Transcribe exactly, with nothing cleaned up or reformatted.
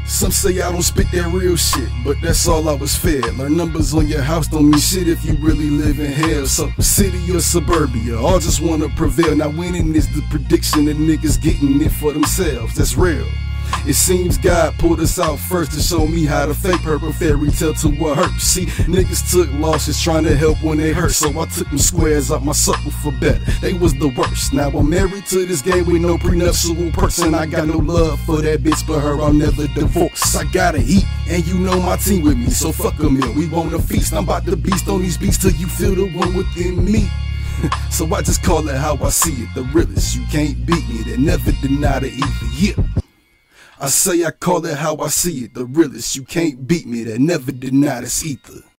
Some say I don't spit that real shit, but that's all I was fed. Learn numbers on your house don't mean shit if you really live in hell. So city or suburbia, all just wanna prevail. Now winning is the prediction that niggas getting it for themselves. That's real. It seems God pulled us out first to show me how to fake purple fairy tale to what hurt. See, niggas took losses trying to help when they hurt, so I took them squares out my circle for better. They was the worst. Now I'm married to this game with no prenuptial person. I got no love for that bitch, but her I'll never divorce. I gotta eat, and you know my team with me, so fuck a meal. We want a feast. I'm about to beast on these beats till you feel the one within me. So I just call it how I see it, the realest. You can't beat me, they never deny the ether. Yeah. I say I call it how I see it, the realest. You can't beat me, that never deny this ether.